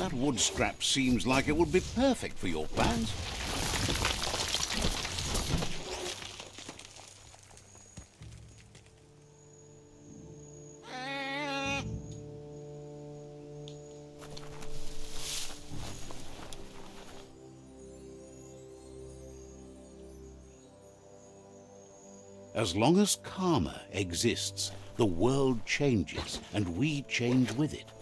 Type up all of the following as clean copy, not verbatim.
That wood scrap seems like it would be perfect for your plans. As long as karma exists, the world changes, and we change with it.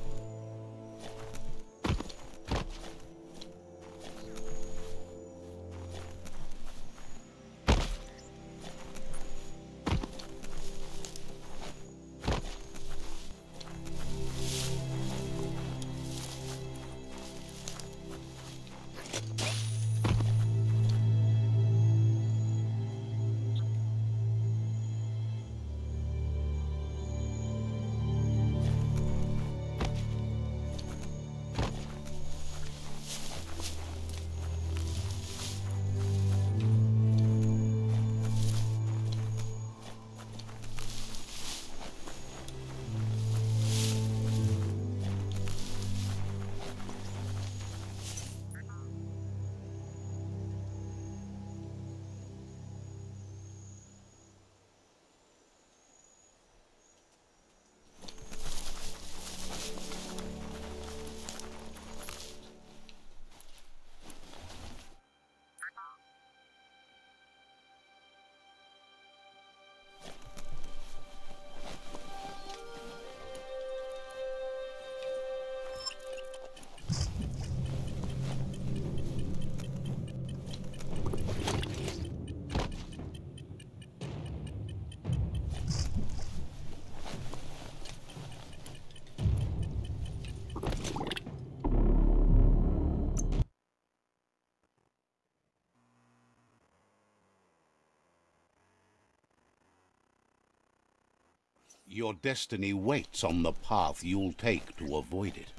Your destiny waits on the path you'll take to avoid it.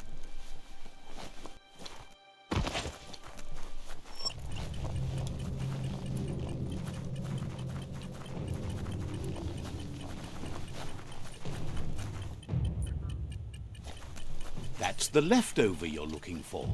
That's the leftover you're looking for.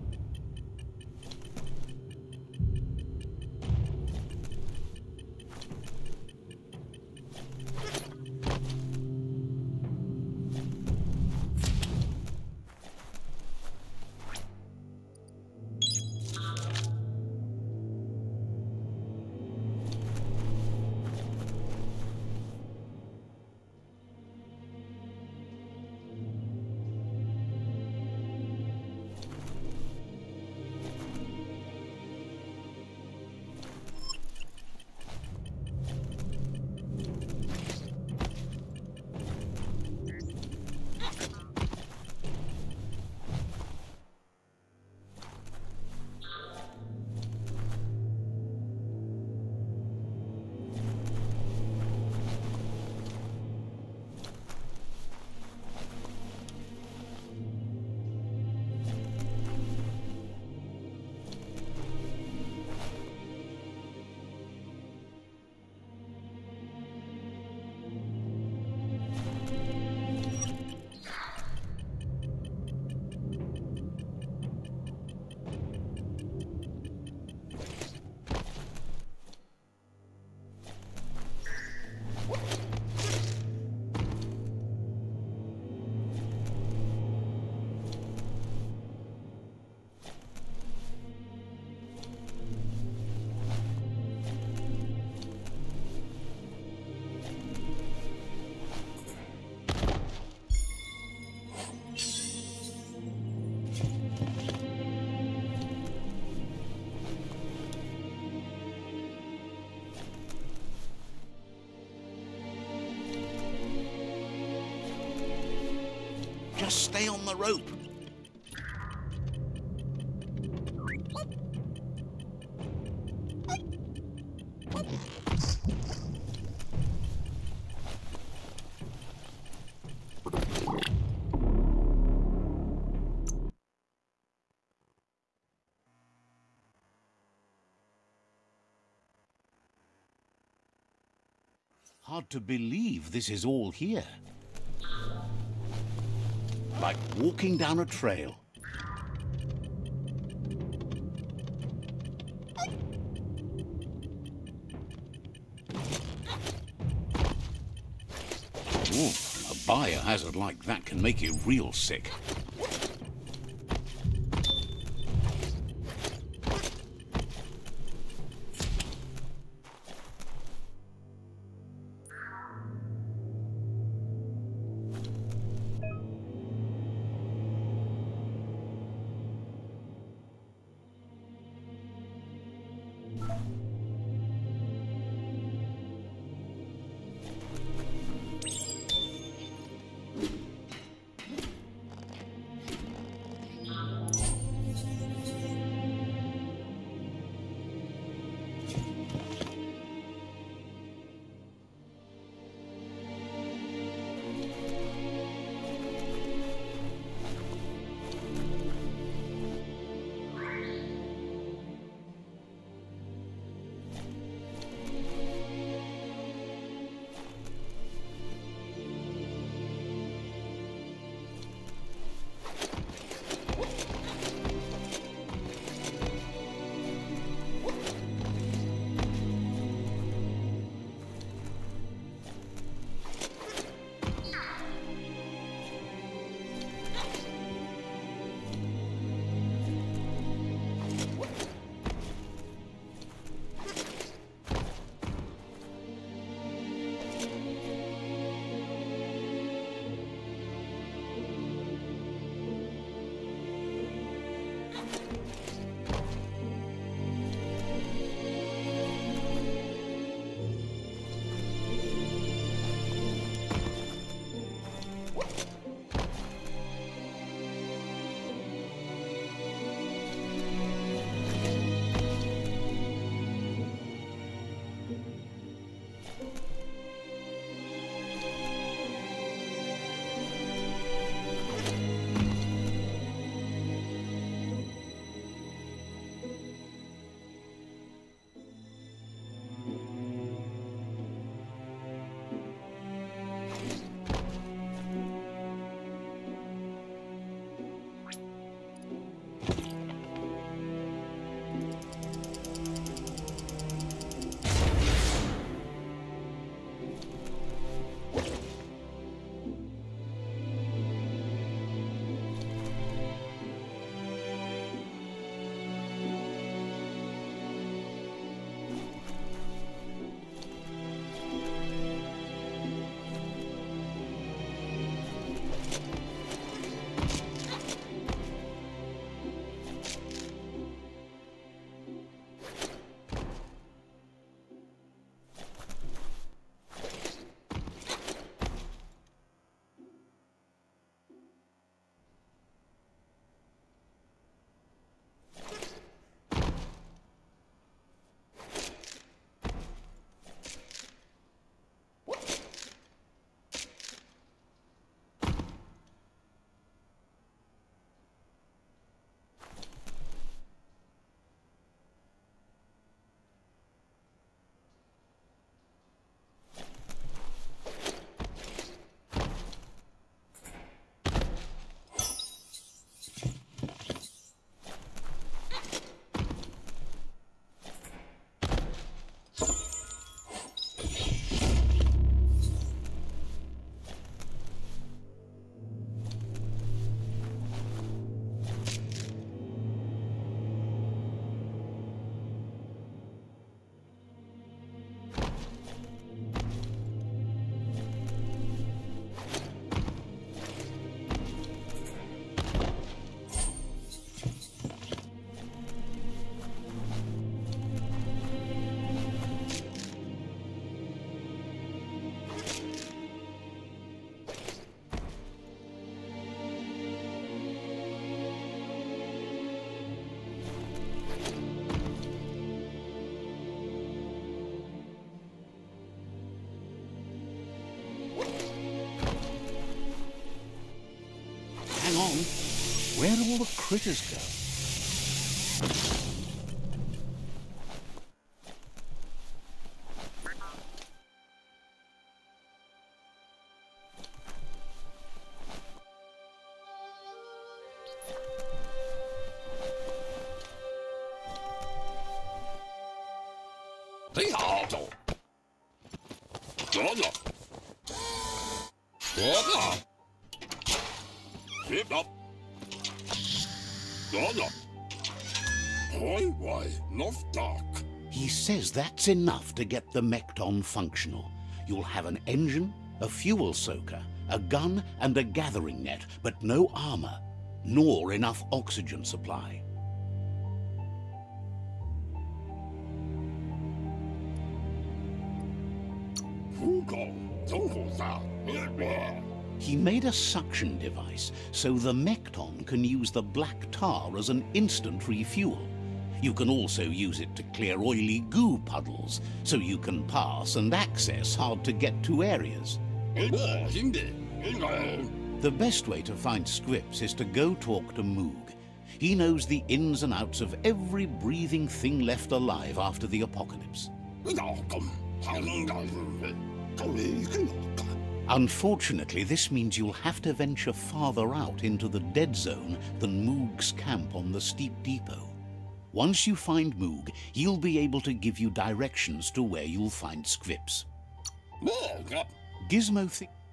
Just stay on the rope. Hard to believe this is all here. Like walking down a trail. biohazard like that can make you real sick. Hang on. Where do all the critters go? What? He says that's enough to get the Mekton functional. You'll have an engine, a fuel soaker, a gun and a gathering net, but no armor, nor enough oxygen supply. He made a suction device so the Mekton can use the black tar as an instant refuel. You can also use it to clear oily goo puddles, so you can pass and access hard-to-get-to areas. The best way to find scripts is to go talk to Moog. He knows the ins and outs of every breathing thing left alive after the apocalypse. Unfortunately, this means you'll have to venture farther out into the dead zone than Moog's camp on the steep depot. Once you find Moog, he'll be able to give you directions to where you'll find scripts. Gizmo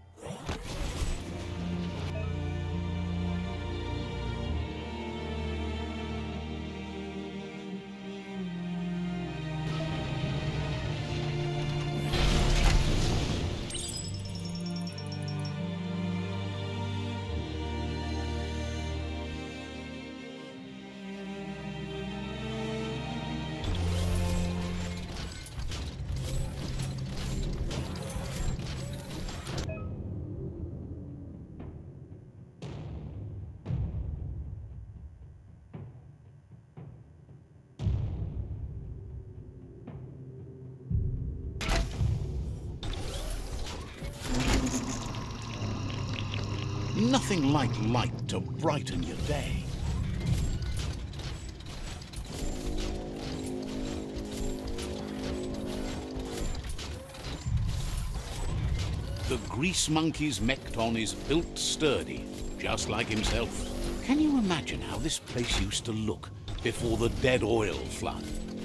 Nothing like light to brighten your day. The Grease Monkey's Mekton is built sturdy, just like himself. Can you imagine how this place used to look before the dead oil flood?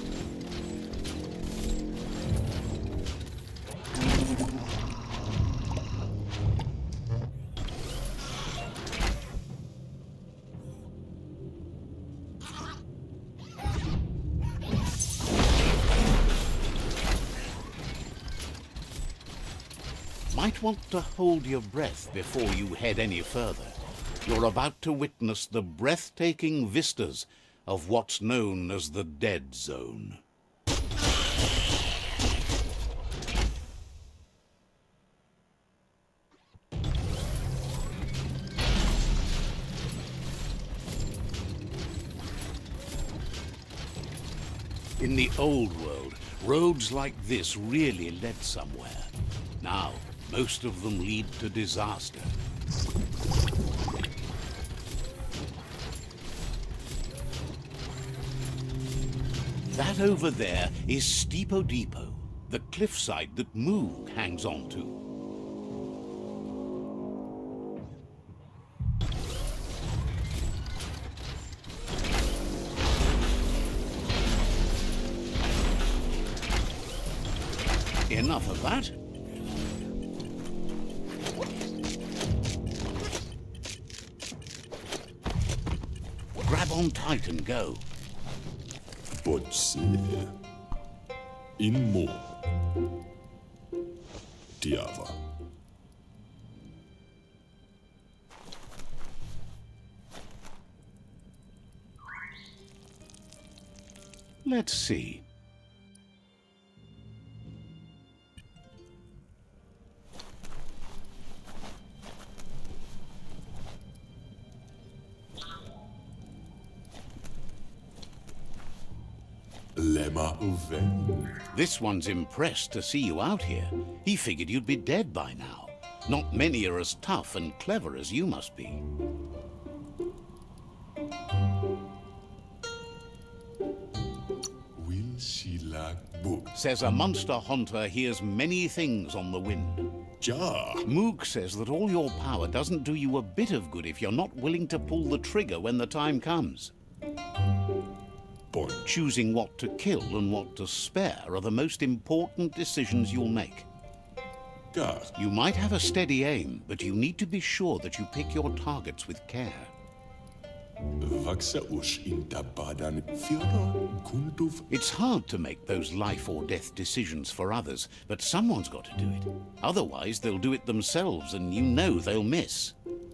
Might want to hold your breath before you head any further. You're about to witness the breathtaking vistas of what's known as the Dead Zone. In the old world, roads like this really led somewhere. Now, most of them lead to disaster. That over there is Steepo Depot, the cliffside that Moog hangs on to. Enough of that. Grab on tight and go. Botse. In Mo. Diava. Let's see. This one's impressed to see you out here. He figured you'd be dead by now. Not many are as tough and clever as you must be. Will she like book? Says a monster hunter hears many things on the wind. Ja. Moog says that all your power doesn't do you a bit of good if you're not willing to pull the trigger when the time comes. Choosing what to kill and what to spare are the most important decisions you'll make. Gar. You might have a steady aim, but you need to be sure that you pick your targets with care. Vaksa ush in tabadan Fyodor Gundov. It's hard to make those life or death decisions for others, but someone's got to do it. Otherwise, they'll do it themselves, and you know they'll miss.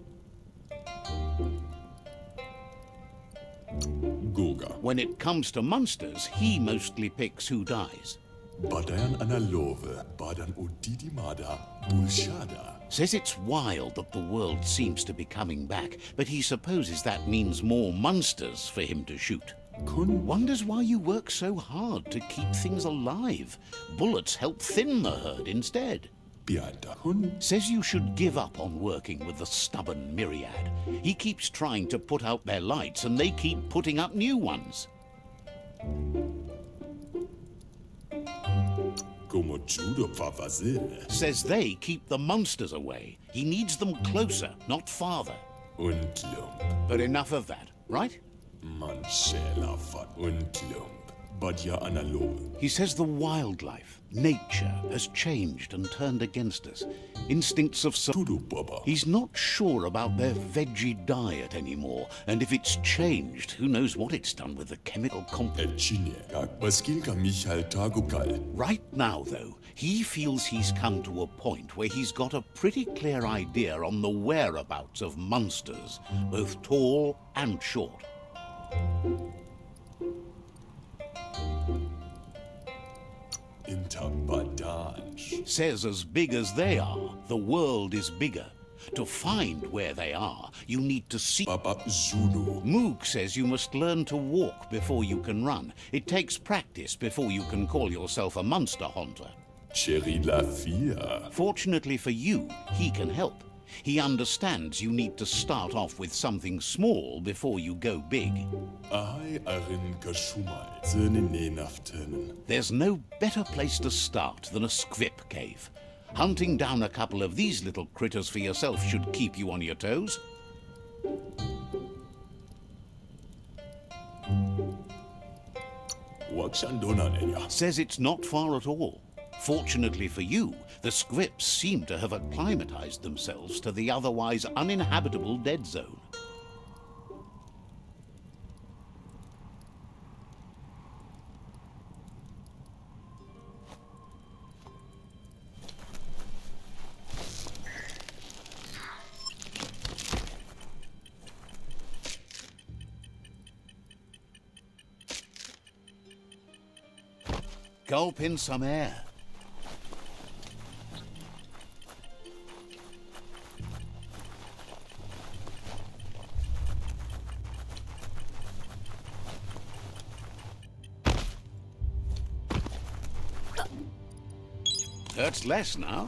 Goga. When it comes to monsters, he mostly picks who dies. Badayan analove. Badan udidimada. Bulshada. Says it's wild that the world seems to be coming back, but he supposes that means more monsters for him to shoot. Kun. Wonders why you work so hard to keep things alive. Bullets help thin the herd instead. Biada. Kun. Says you should give up on working with the stubborn myriad. He keeps trying to put out their lights and they keep putting up new ones. Como judo favazil. Says they keep the monsters away. He needs them closer, not farther. Untlump. But enough of that, right? Manchela fat untlump. Badya analove. He says the wildlife, nature, has changed and turned against us. Instincts of Tudu baba. He's not sure about their veggie diet anymore, and if it's changed, who knows what it's done with the chemical compound. Echine. Kak baskilka Michal Tagukal. Right now, though, he feels he's come to a point where he's got a pretty clear idea on the whereabouts of monsters, both tall and short. Intabadanj. Says as big as they are, the world is bigger. To find where they are, you need to see. Baba Zulu. Moog says you must learn to walk before you can run. It takes practice before you can call yourself a monster hunter. Cherry la fia. Fortunately for you, he can help. He understands you need to start off with something small before you go big. I arin kashumai. Zernin nafternen. There's no better place to start than a squip cave. Hunting down a couple of these little critters for yourself should keep you on your toes. Says it's not far at all. Fortunately for you, the squips seem to have acclimatized themselves to the otherwise uninhabitable dead zone. Gulp in some air. Hurts less now.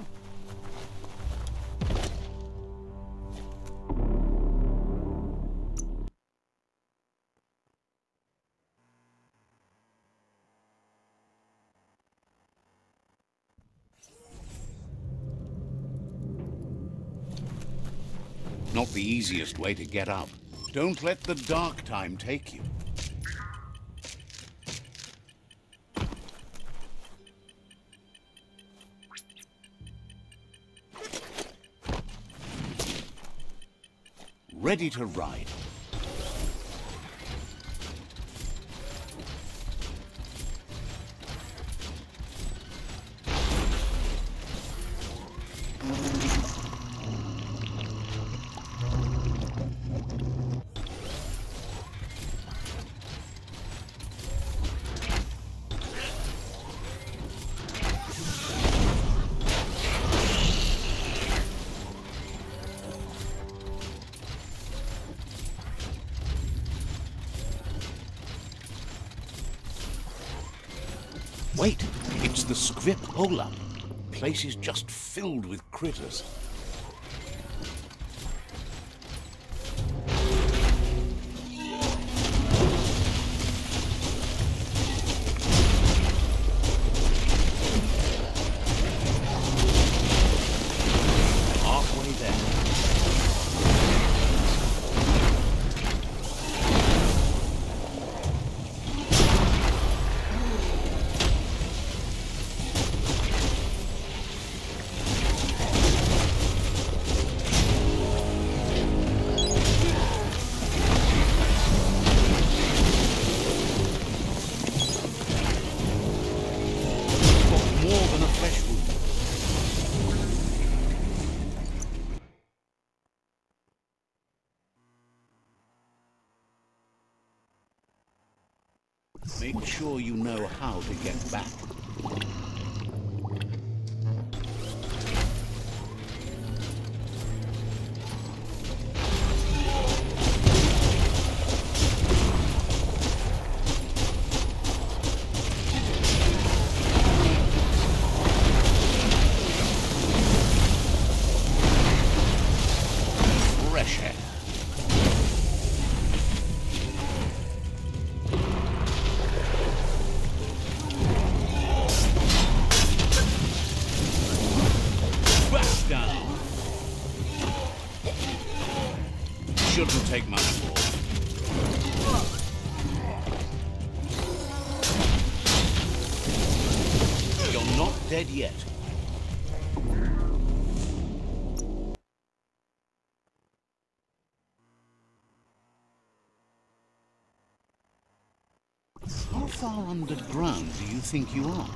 Not the easiest way to get up. Don't let the dark time take you. Ready to ride. Wait, it's the squip hole-up. Place is just filled with critters. Halfway there. Make sure you know how to get back. Fresh air. Down. Shouldn't take much more. You're not dead yet. How far underground do you think you are?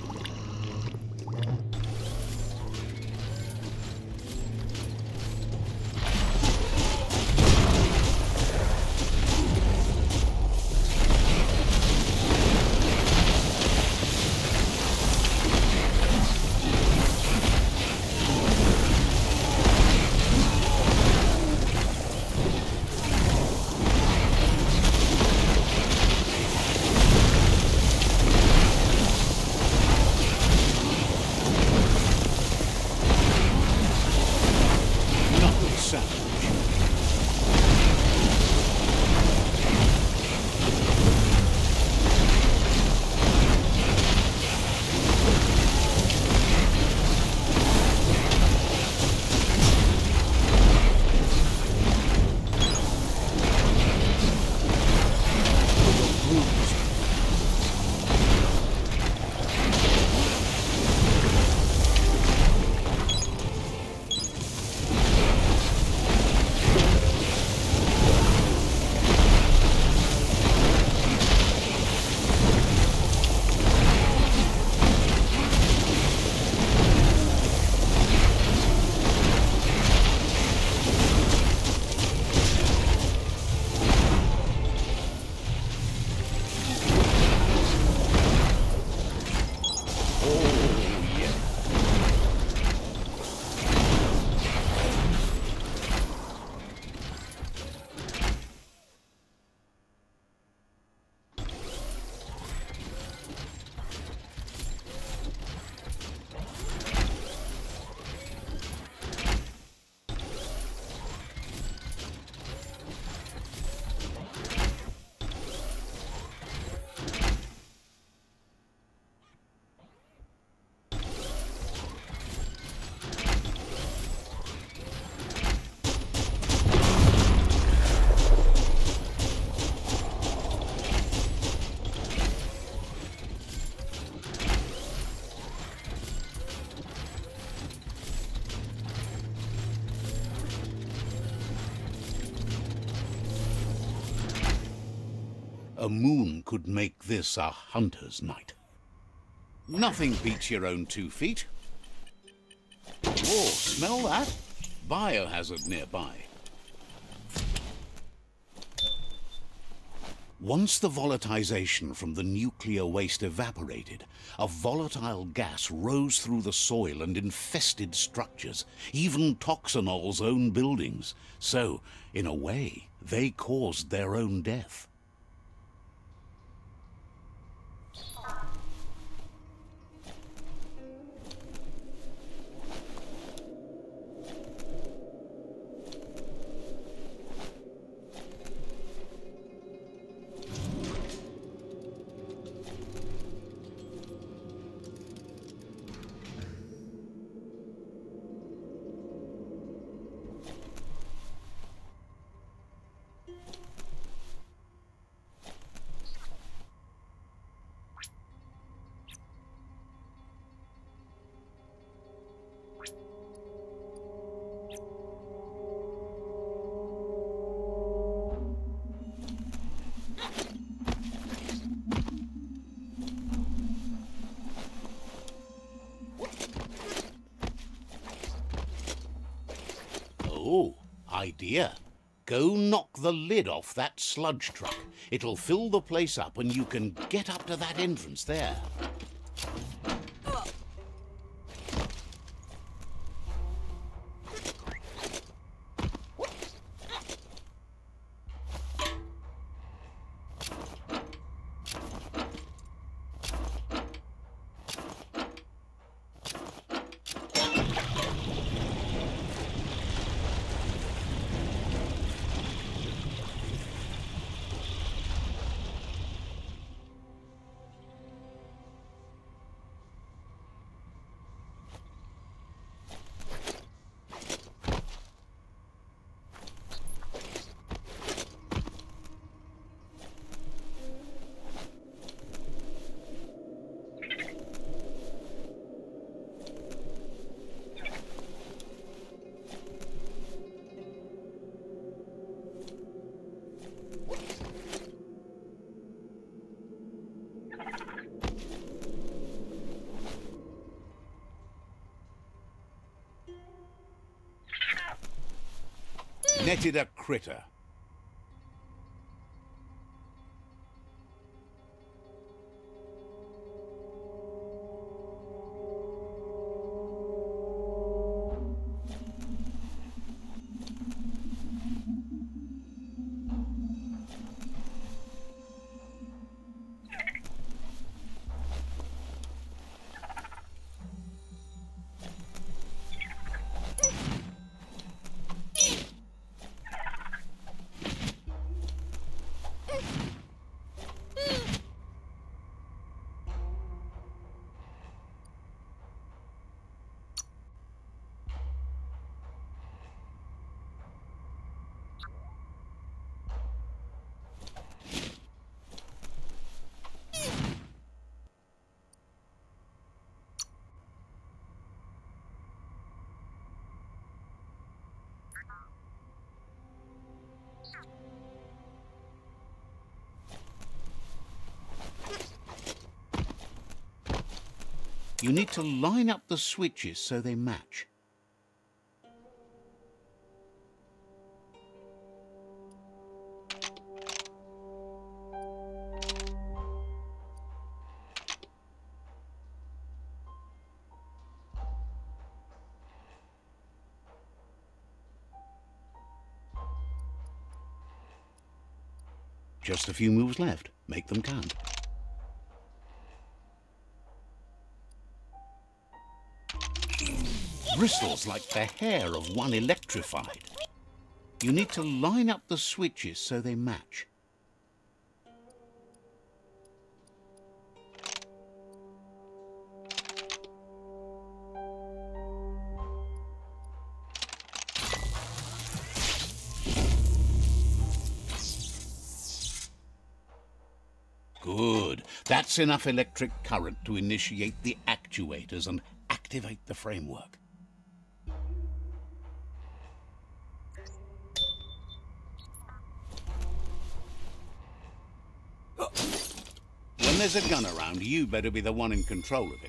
A moon could make this a hunter's night. Nothing beats your own 2 feet. Whoa, smell that? Biohazard nearby. Once the volatilization from the nuclear waste evaporated, a volatile gas rose through the soil and infested structures, even Toxanol's own buildings. So, in a way, they caused their own death. Oh, idea. Go knock the lid off that sludge truck. It'll fill the place up and you can get up to that entrance there. Netted a critter. You need to line up the switches so they match. Just a few moves left. Make them count. Bristles like the hair of one electrified. You need to line up the switches so they match. Good. That's enough electric current to initiate the actuators and activate the framework. When there's a gun around, you better be the one in control of it.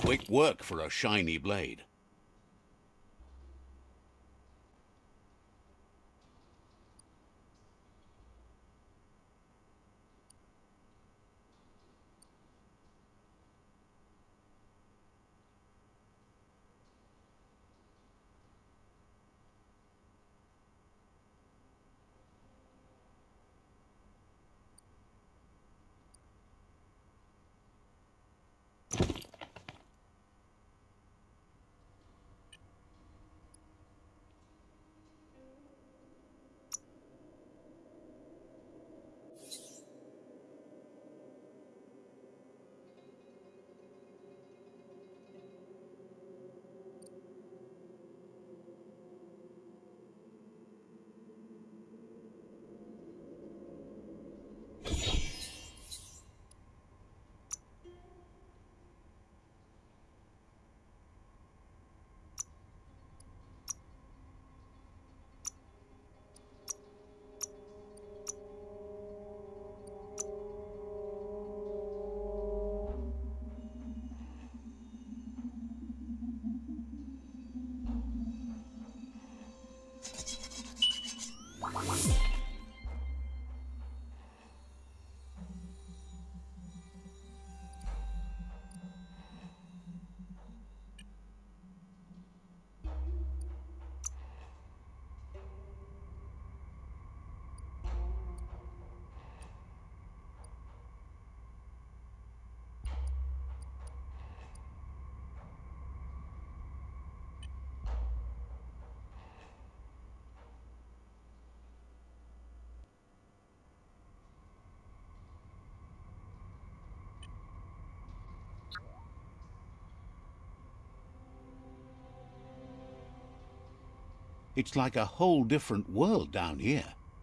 Quick work for a shiny blade. It's like a whole different world down here.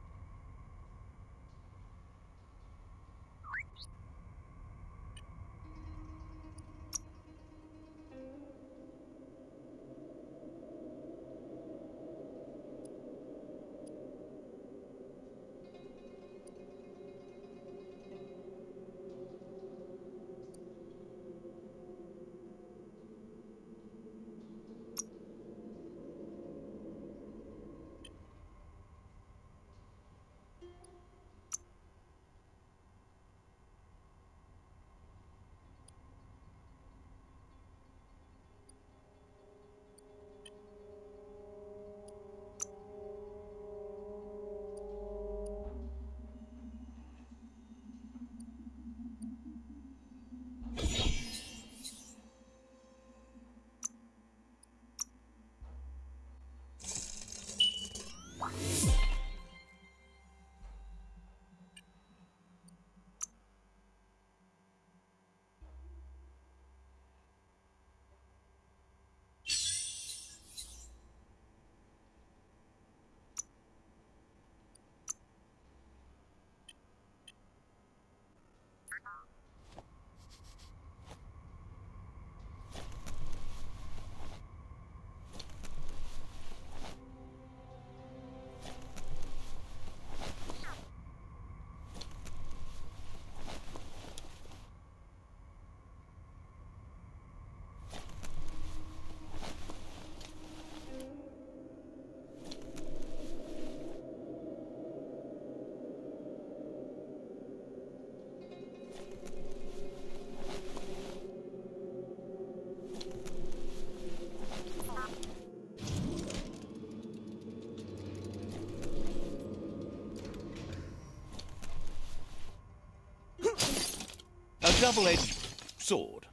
A double-edged sword.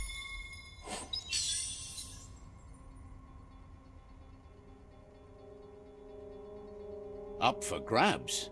Up for grabs.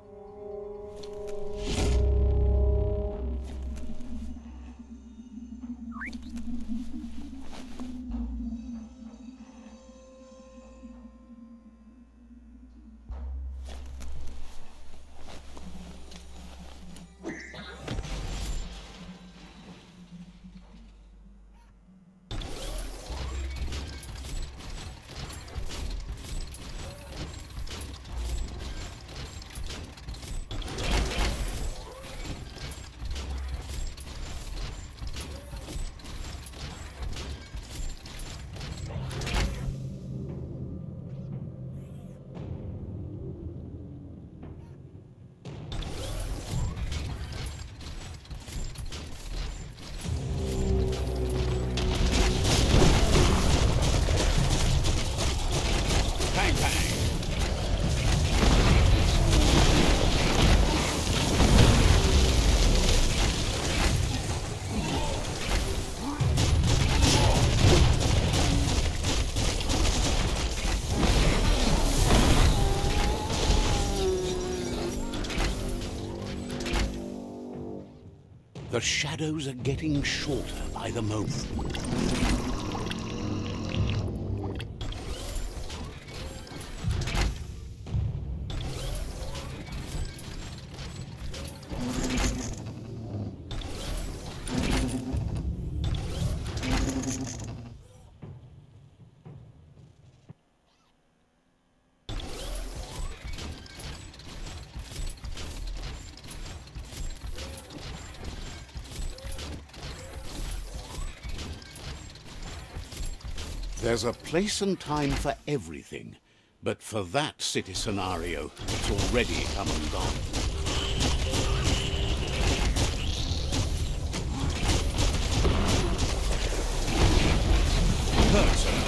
The shadows are getting shorter by the moment. There's a place and time for everything, but for that city scenario, it's already come and gone. Personal.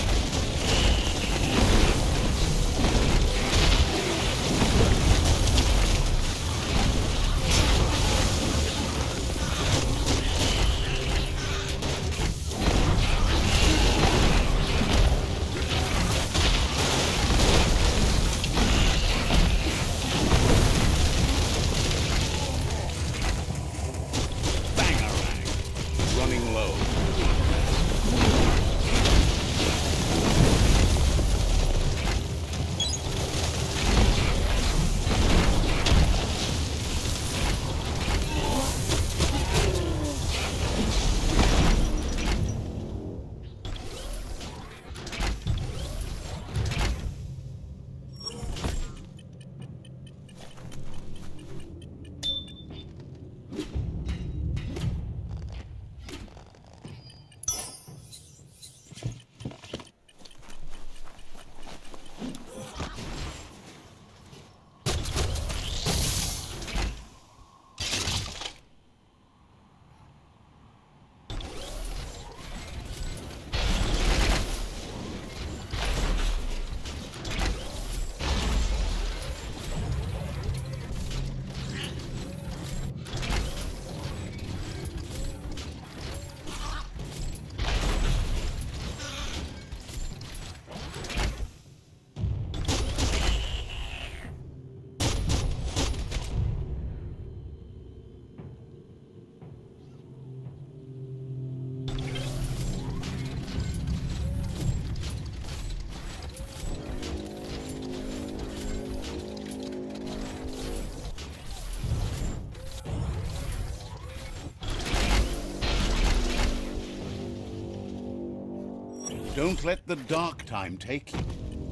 Don't let the dark time take you.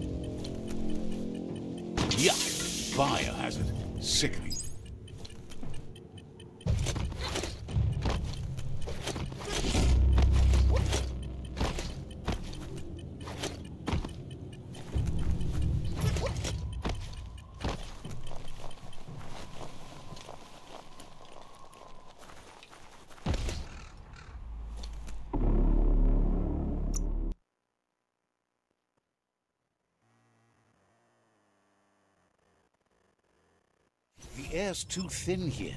Yuck! Biohazard. Sickening. The air's too thin here.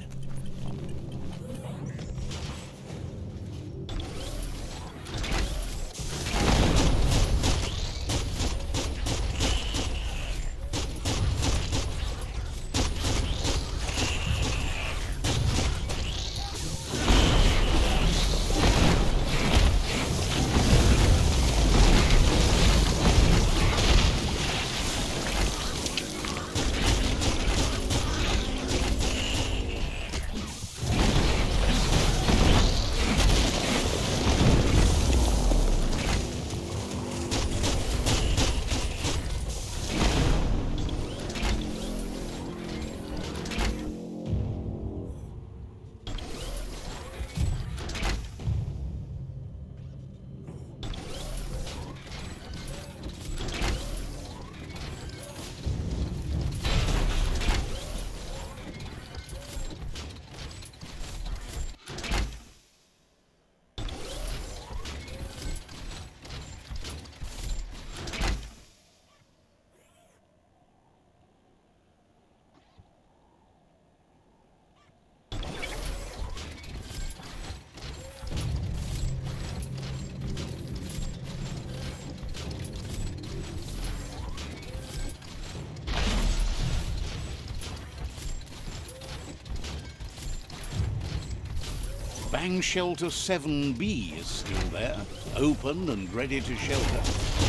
Bang Shelter 7B is still there, open and ready to shelter.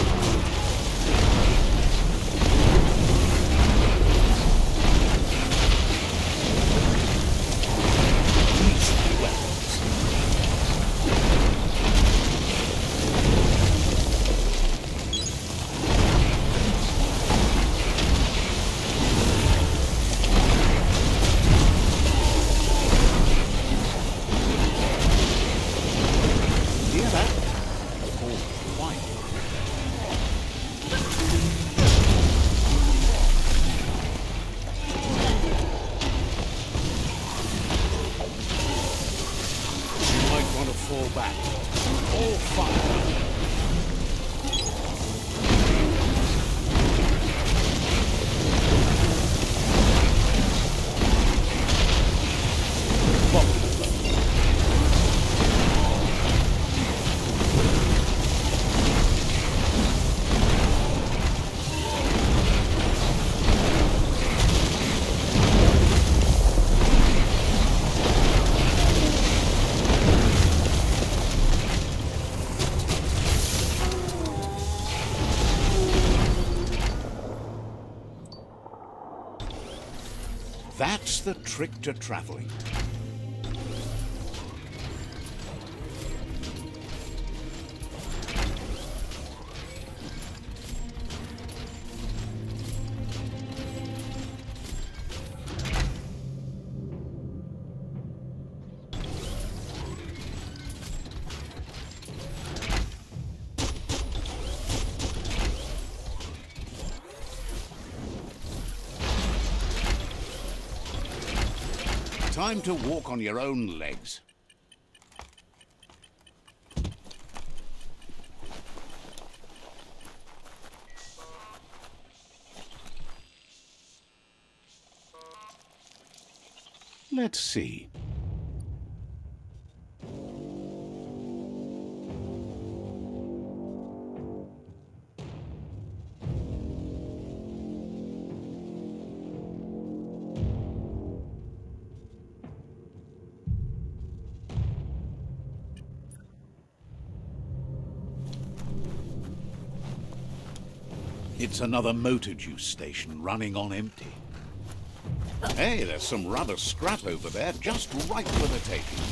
That's the trick to traveling. Time to walk on your own legs. Let's see. It's another motor juice station running on empty. Hey, there's some rubber scrap over there, just right for the taking.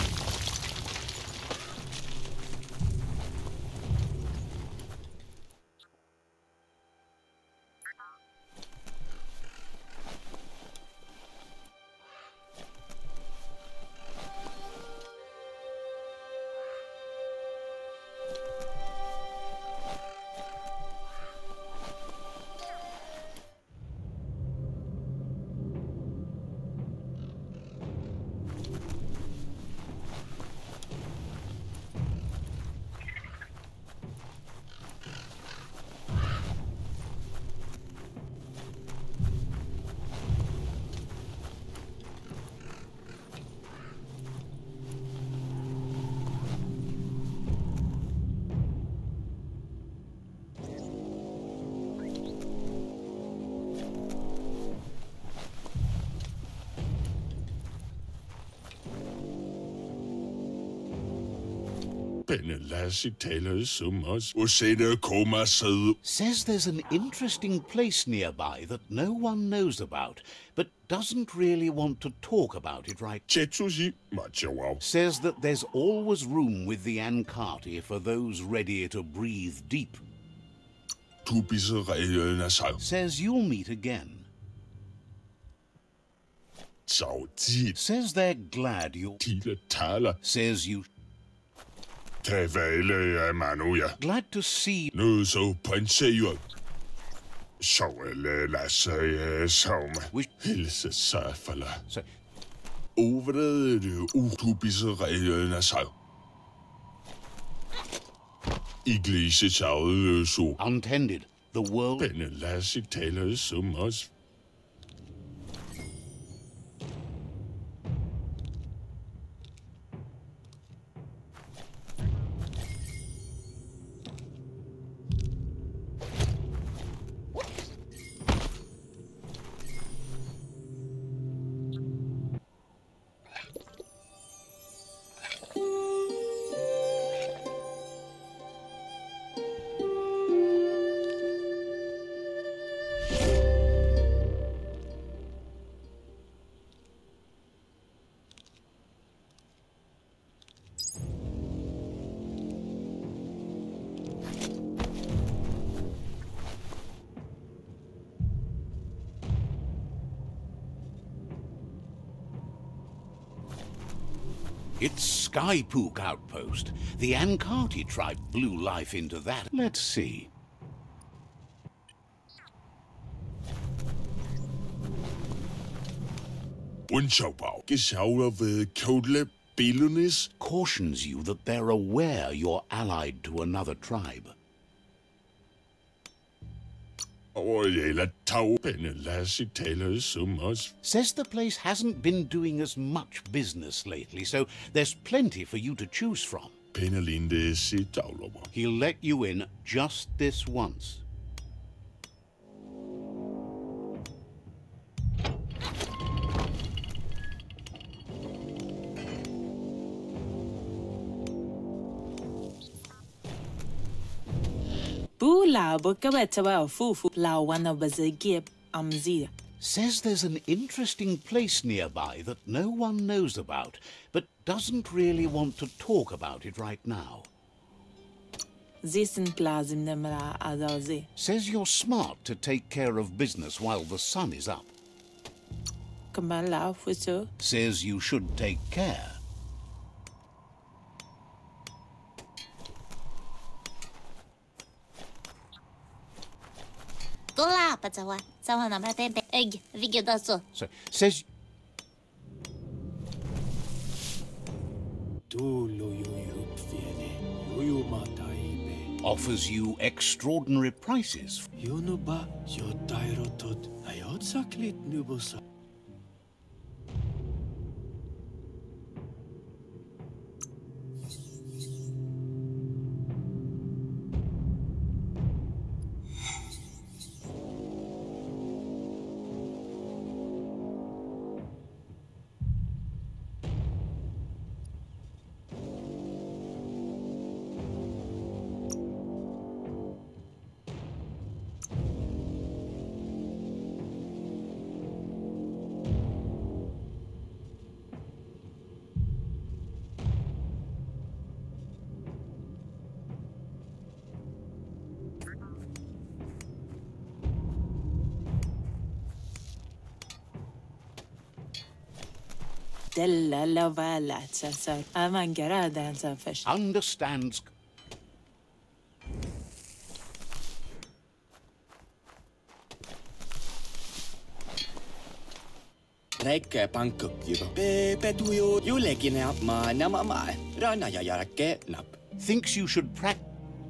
Says there's an interesting place nearby that no one knows about, but doesn't really want to talk about it right. Says that there's always room with the Ancati for those ready to breathe deep. Says you'll meet again. Says they're glad you're... Says you... Glad to see... Untended, the world... It's Skypook Outpost. The Ankati tribe blew life into that. Let's see. Unschaubar. Geschauer Kodle Belunis. Cautions you that they're aware you're allied to another tribe. Says the place hasn't been doing as much business lately, so there's plenty for you to choose from. He'll let you in just this once. Says there's an interesting place nearby that no one knows about, but doesn't really want to talk about it right now. Says you're smart to take care of business while the sun is up. Says you should take care. So says offers you extraordinary prices. Understands. Thinks you should practice.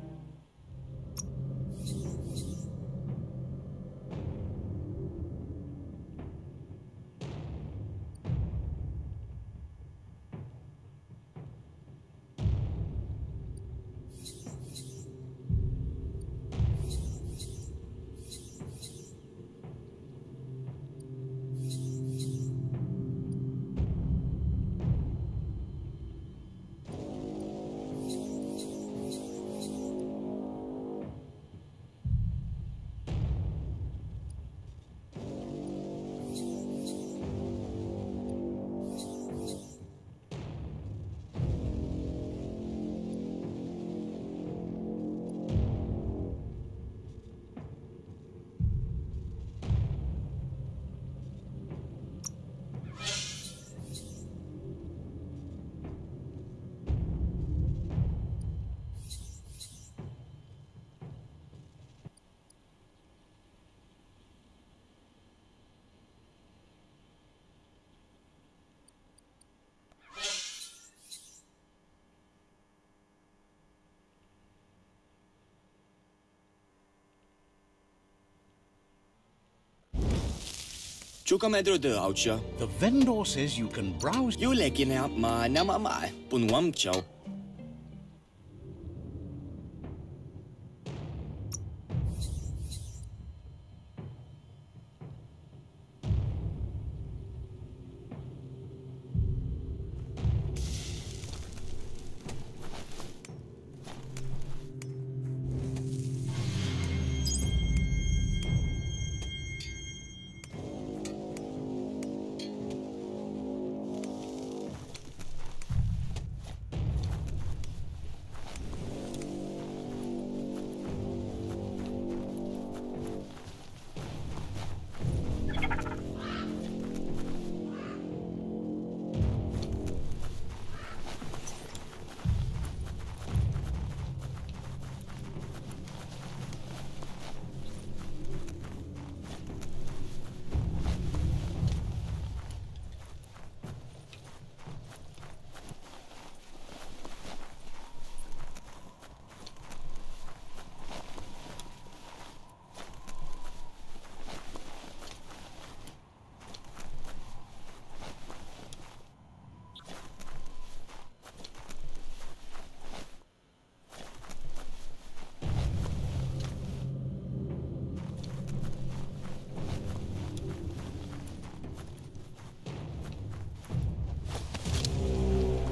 The vendor says you can browse.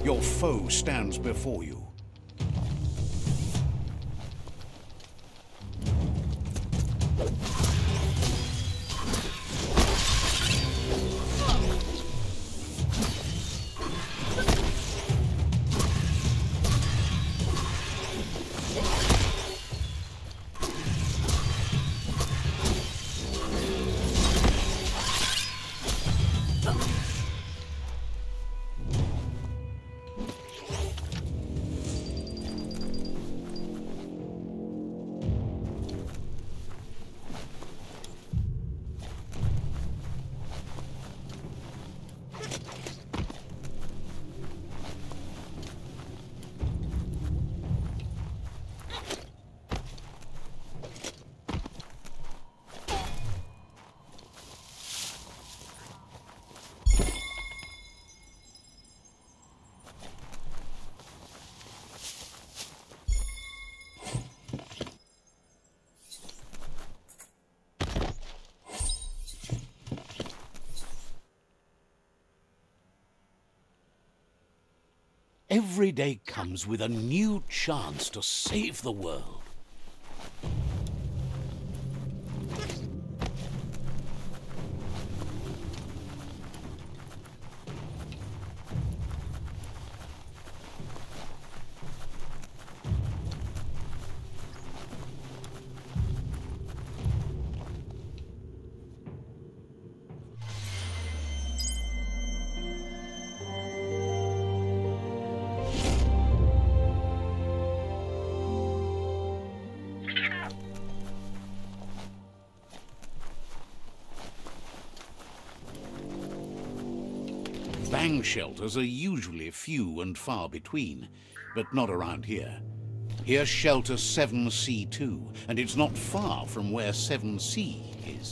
Your foe stands before you. Every day comes with a new chance to save the world. Bang shelters are usually few and far between, but not around here. Here's shelter 7C2, and it's not far from where 7C is.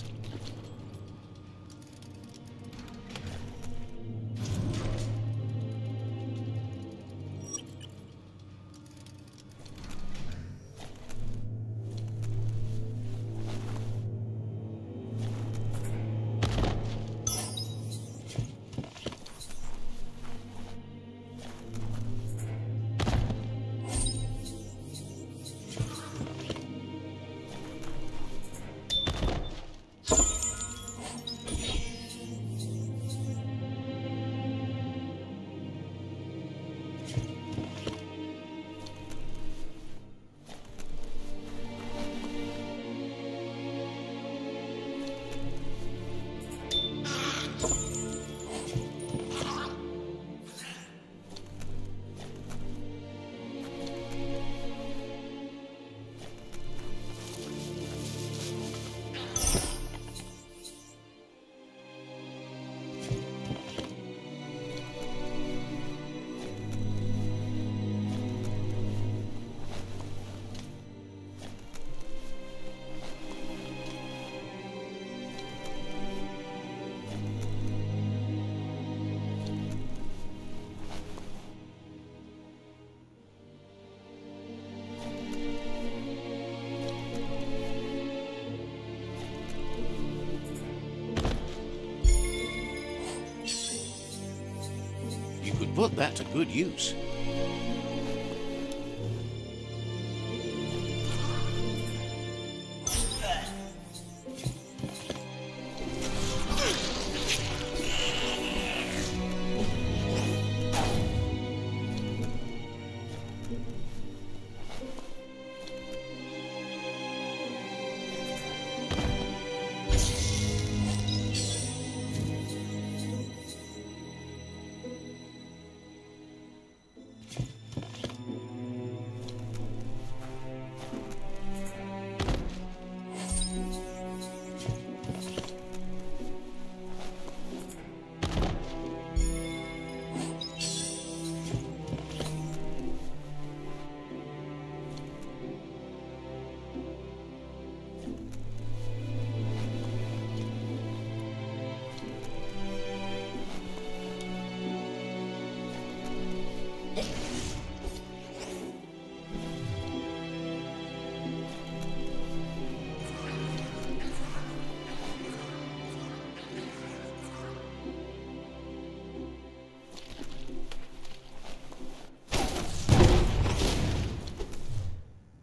Put that to good use.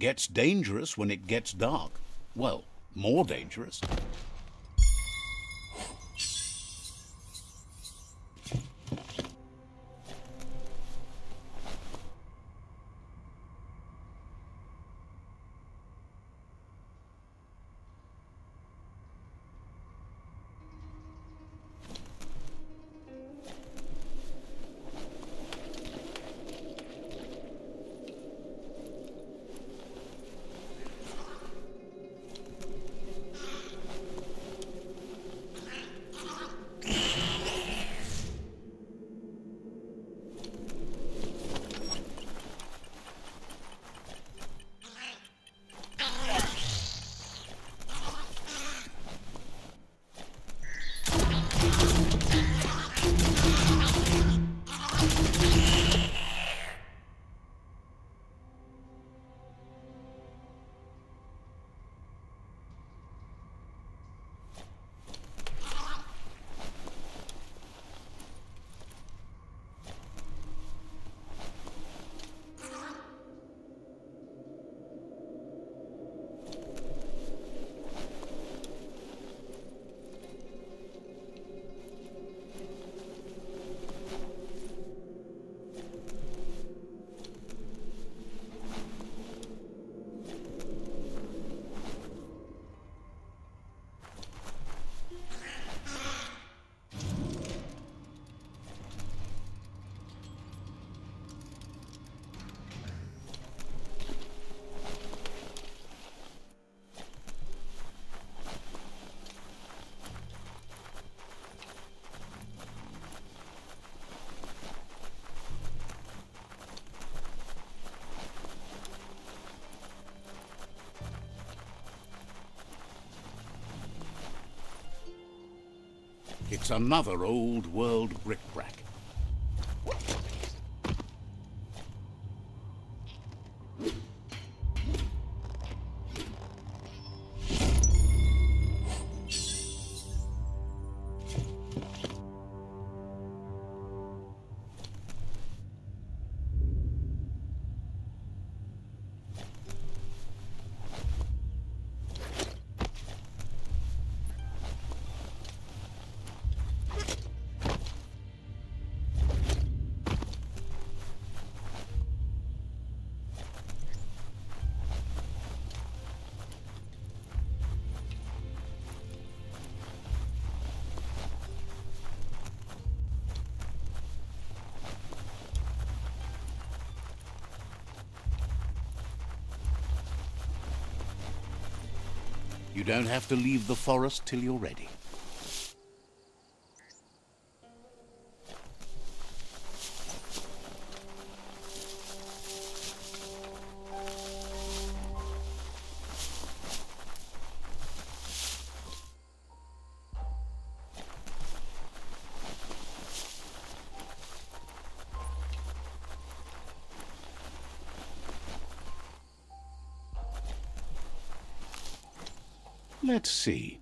gets dangerous when it gets dark. Well, more dangerous. It's another old-world bric-brac. You don't have to leave the forest till you're ready. Let's see.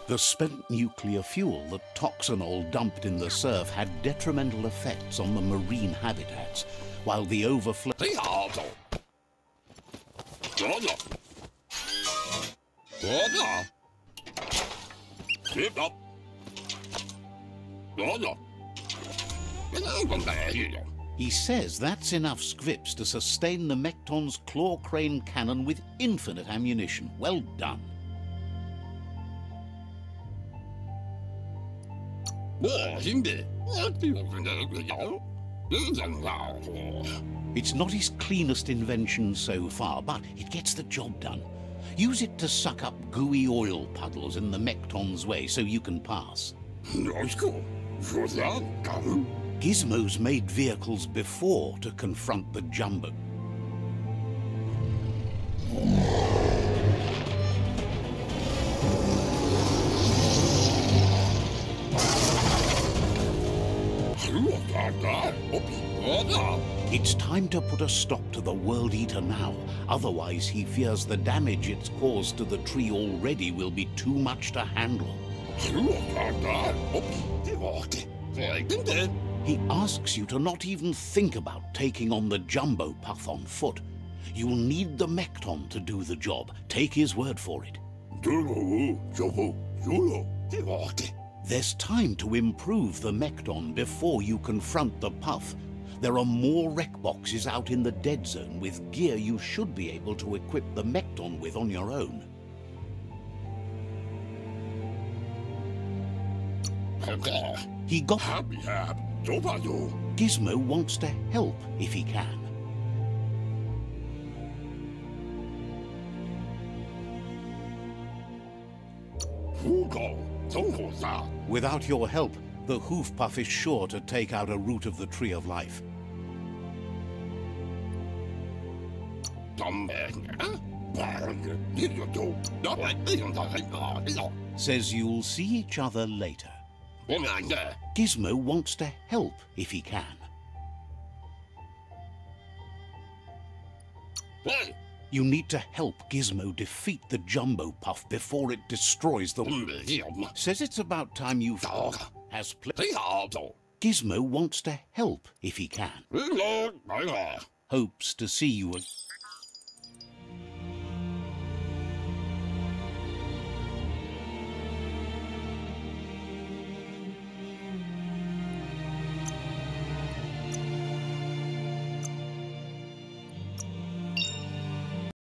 The spent nuclear fuel that Toxanol dumped in the surf had detrimental effects on the marine habitats, while the overflow... He says that's enough scripts to sustain the Mekton's claw crane cannon with infinite ammunition. Well done. It's not his cleanest invention so far, but it gets the job done. Use it to suck up gooey oil puddles in the Mekton's way so you can pass. Gizmo's made vehicles before to confront the jumbo. It's time to put a stop to the World Eater now. Otherwise, he fears the damage it's caused to the tree already will be too much to handle. He asks you to not even think about taking on the jumbo puff on foot. You'll need the Mekton to do the job. Take his word for it. There's time to improve the Mekton before you confront the puff. There are more wreck boxes out in the dead zone with gear you should be able to equip the Mekton with on your own. He got... Gizmo wants to help if he can. Without your help, the hoof puff is sure to take out a root of the Tree of Life. Says you'll see each other later. Gizmo wants to help if he can. You need to help Gizmo defeat the jumbo puff before it destroys the... Says it's about time you... Has Gizmo wants to help if he can. Hopes to see you...